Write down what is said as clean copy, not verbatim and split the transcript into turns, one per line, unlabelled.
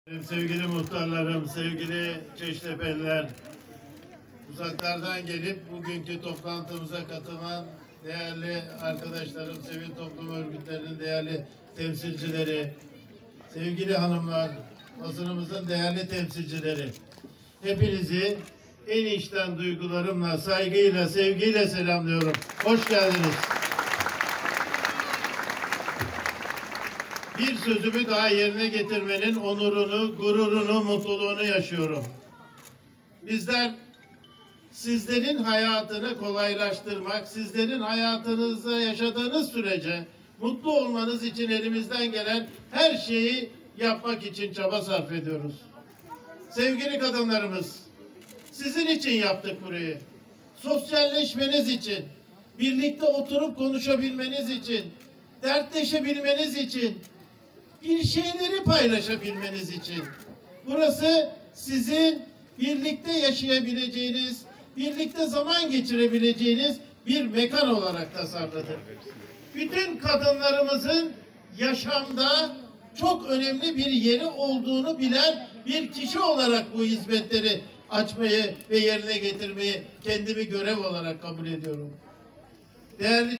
Sevgili muhtarlarım, sevgili Çeştepeliler, uzaklardan gelip bugünkü toplantımıza katılan değerli arkadaşlarım, sivil toplum örgütlerinin değerli temsilcileri, sevgili hanımlar, basınımızın değerli temsilcileri, hepinizi en içten duygularımla, saygıyla, sevgiyle selamlıyorum. Hoş geldiniz. Bir sözümü daha yerine getirmenin onurunu, gururunu, mutluluğunu yaşıyorum. Bizler sizlerin hayatını kolaylaştırmak, sizlerin hayatınızda yaşadığınız sürece mutlu olmanız için elimizden gelen her şeyi yapmak için çaba sarf ediyoruz. Sevgili kadınlarımız, sizin için yaptık burayı. Sosyalleşmeniz için, birlikte oturup konuşabilmeniz için, dertleşebilmeniz için, bir şeyleri paylaşabilmeniz için. Burası sizin birlikte yaşayabileceğiniz, birlikte zaman geçirebileceğiniz bir mekan olarak tasarladık. Bütün kadınlarımızın yaşamda çok önemli bir yeri olduğunu bilen bir kişi olarak bu hizmetleri açmayı ve yerine getirmeyi kendimi görev olarak kabul ediyorum. Değerli